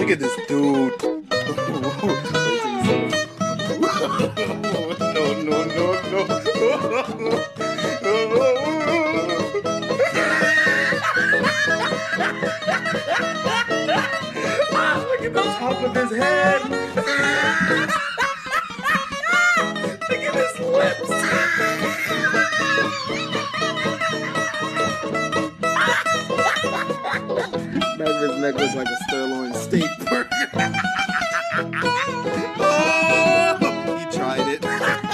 Look at this dude. No. Look at the top of his head. Look at his lips. Back of his neck looks like a sirloin steak burger. Oh, he tried it.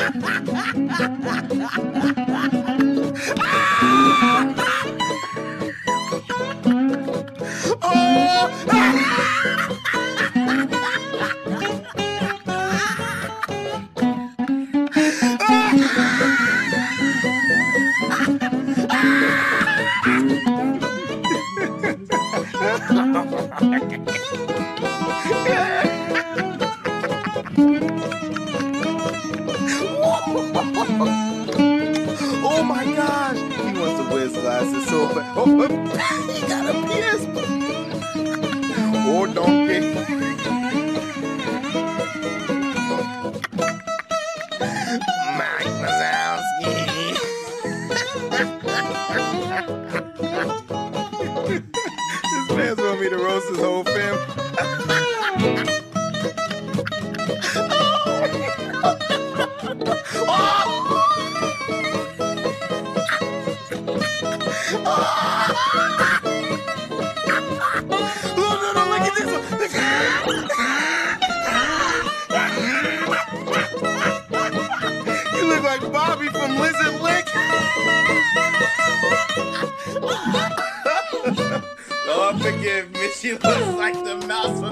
Oh my gosh! He wants to wear his glasses so bad. Oh, he got a PS. Oh, donkey. Mike Wazowski. This man's want me to roast his whole family. No, look at this one. You look like Bobby from Lizard Lick. Lord forgive me, she looks like the mouse